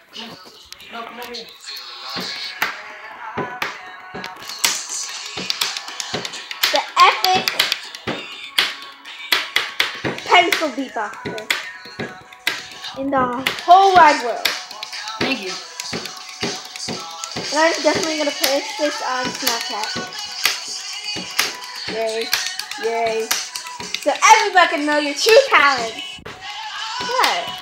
No, come over here. The epic pencil beatboxer in the whole wide world. Thank you. And I'm definitely gonna post this on Snapchat. Yay. Yay. So everybody can know your true talents. What?